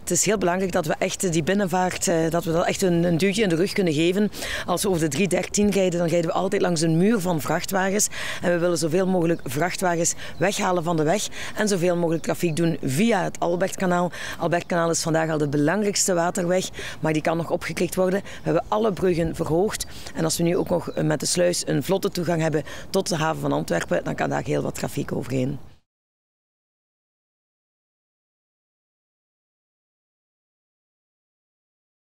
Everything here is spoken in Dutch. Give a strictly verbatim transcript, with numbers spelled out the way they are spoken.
Het is heel belangrijk dat we echt die binnenvaart, dat we dat echt een, een duwtje in de rug kunnen geven. Als we over de drie dertien rijden, dan rijden we altijd langs een muur van vrachtwagens. En we willen zoveel mogelijk vrachtwagens weghalen van de weg en zoveel mogelijk trafiek doen via het Albertkanaal. Albertkanaal is vandaag al de belangrijkste waterweg, maar die kan nog opgeklikt worden. We hebben alle bruggen verhoogd. En als we nu ook nog met de sluis een vlotte toegang hebben tot de haven van Antwerpen, dan kan daar heel wat trafiek overheen.